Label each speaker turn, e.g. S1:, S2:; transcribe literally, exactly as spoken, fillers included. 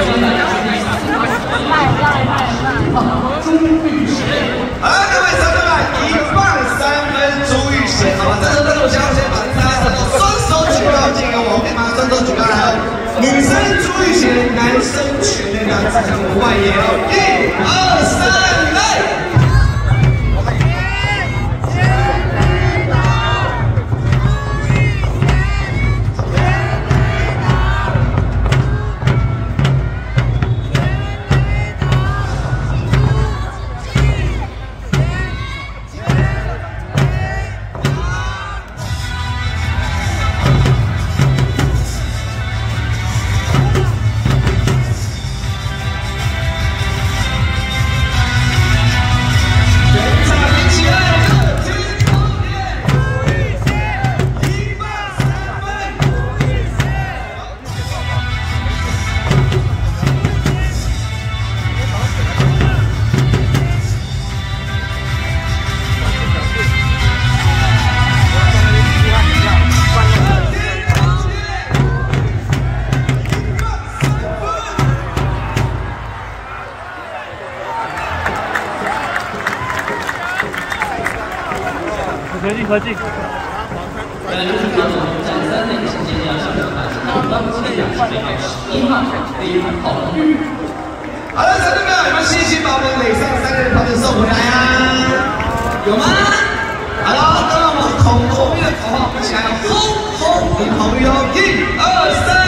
S1: 好了，各位同学们，一棒三分朱玉贤，好吧？这时候，但是我想要先把大家双手举高，敬给我，马上双手举高来。女生朱玉贤，男生全力的指向外野哦，一二三，来！
S2: 合计合计。
S3: 本来就是马总站三内时间要上场的，那当天两十倍十一号飞跑玉。
S1: 好了，同学们，有没有信心把我们垒上三个人跑者送回来啊？有吗？好了，跟着我们恐龙的口号，一起来吼吼你朋友，一二三。